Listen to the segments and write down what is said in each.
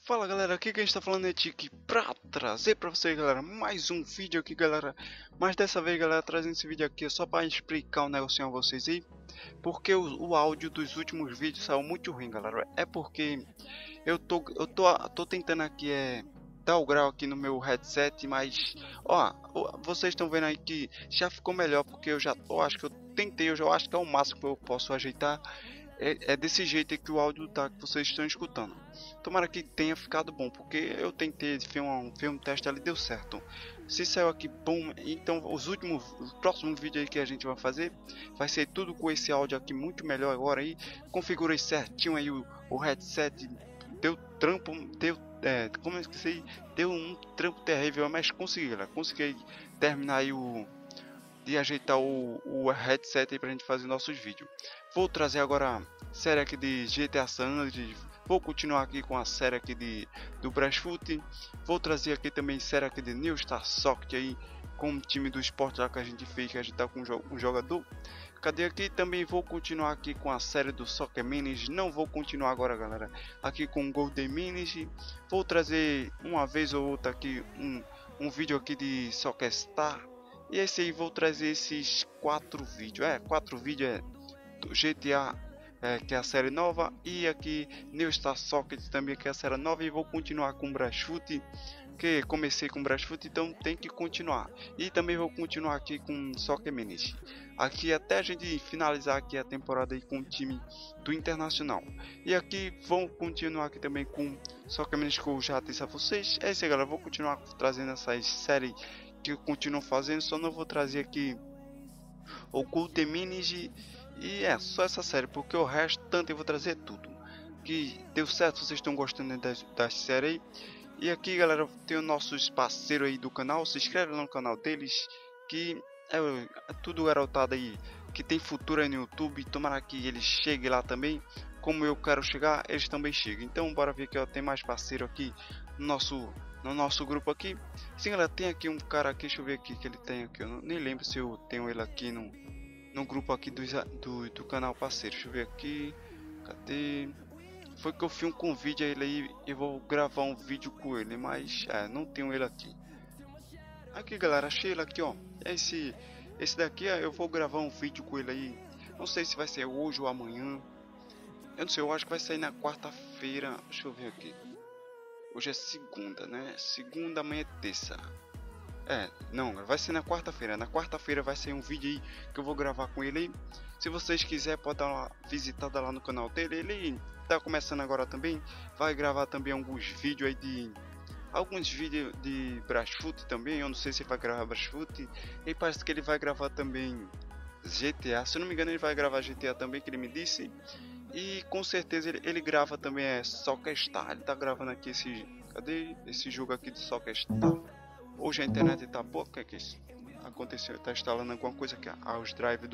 Fala galera, aqui quem está falando é Tiki pra trazer pra vocês, galera, mais um vídeo aqui, galera. Mas dessa vez, galera, trazendo esse vídeo aqui é só para explicar um negocinho a vocês aí. Porque o áudio dos últimos vídeos saiu muito ruim, galera. É porque eu tô tentando aqui dar o grau aqui no meu headset, mas ó, vocês estão vendo aí que já ficou melhor, porque eu acho que eu tentei, eu já acho que é o máximo que eu posso ajeitar. É desse jeito aí que o áudio tá, que vocês estão escutando. Tomara que tenha ficado bom, porque eu tentei fiz um teste ali, deu certo. Se saiu aqui bom, então os próximos vídeos aí que a gente vai fazer vai ser tudo com esse áudio aqui muito melhor agora aí. Configurei certinho aí o headset, deu trampo, como eu esqueci, deu um trampo terrível, mas consegui, galera, consegui terminar aí de ajeitar o headset aí pra gente fazer nossos vídeos. Vou trazer agora a série aqui de GTA San Andreas. Vou continuar aqui com a série aqui do Brasfoot. Vou trazer aqui também série aqui de New Star Soccer aí, com o time do esporte lá que a gente fez, que a gente tá com um jogador. Cadê aqui? Também vou continuar aqui com a série do Soccer Minis. Não vou continuar agora, galera, aqui com o Golden Minis. Vou trazer uma vez ou outra aqui um vídeo aqui de Soccer Star. E esse aí vou trazer esses 4 vídeos do GTA, que é a série nova, e aqui New Star Soccer também, que é a série nova, e vou continuar com Brasfoot, que comecei com Brasfoot, então tem que continuar. E também vou continuar aqui com Soccer Minis. Aqui até a gente finalizar aqui a temporada aí com o time do Internacional. E aqui vou continuar aqui também com Soccer Minis, que eu já disse a vocês. É isso aí, galera, vou continuar trazendo essas séries que eu continuo fazendo, só não vou trazer aqui o Golden Minis e é só essa série, porque o resto tanto eu vou trazer tudo que deu certo. Vocês estão gostando das séries aí. E aqui, galera, tem os nossos parceiros aí do canal, se inscreve lá no canal deles, que é tudo garotada aí que tem futuro aí no YouTube. Tomara que eles cheguem lá também, como eu quero chegar, eles também chegam. Então bora ver que tem mais parceiro aqui no nosso grupo aqui. Sim, galera, tem aqui um cara aqui, deixa eu ver aqui que ele tem aqui, eu nem lembro se eu tenho ele aqui no grupo aqui do canal parceiro. Deixa eu ver aqui, cadê? Foi que eu fiz um convite a ele aí e vou gravar um vídeo com ele, mas não tenho ele aqui. Aqui, galera, achei ele aqui, ó. Esse daqui eu vou gravar um vídeo com ele aí. Não sei se vai ser hoje ou amanhã. Eu não sei, eu acho que vai sair na quarta-feira. Deixa eu ver aqui. Hoje é segunda, né? Segunda, amanhã é terça. Não, vai ser na quarta-feira. Na quarta-feira vai sair um vídeo aí que eu vou gravar com ele aí. Se vocês quiserem, pode dar uma visitada lá no canal dele. Ele tá começando agora também. Vai gravar também alguns vídeos aí alguns vídeos de Brasfoot também. Eu não sei se vai gravar Brasfoot. E parece que ele vai gravar também GTA. Se eu não me engano, ele vai gravar GTA também, que ele me disse. E com certeza ele grava também Soccer Star. Ele tá gravando aqui cadê esse jogo aqui de Soccer Star? Hoje a internet tá boa, o que é que isso aconteceu? Tá instalando alguma coisa aqui, os drive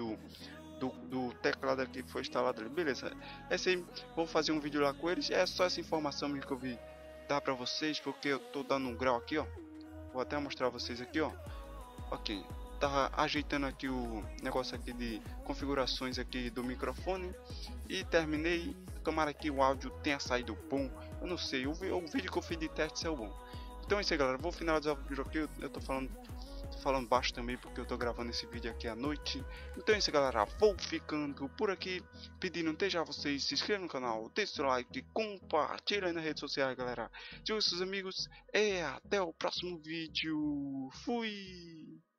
do teclado aqui foi instalado ali, beleza. Esse aí, vou fazer um vídeo lá com eles. É só essa informação que eu vi dar pra vocês, porque eu tô dando um grau aqui, ó. Vou até mostrar a vocês aqui, ó. Ok, tava ajeitando aqui o negócio aqui de configurações aqui do microfone e terminei. Tomara que o áudio tenha saído bom. Eu não sei, o vídeo que eu fiz de teste saiu bom. Então é isso aí, galera, vou finalizar o vídeo aqui. Eu tô falando baixo também porque eu tô gravando esse vídeo aqui à noite. Então é isso aí, galera, vou ficando por aqui, pedindo desde já vocês se inscrevam no canal, deixe seu like, compartilhem aí nas redes sociais, galera, siga seus amigos e até o próximo vídeo. Fui!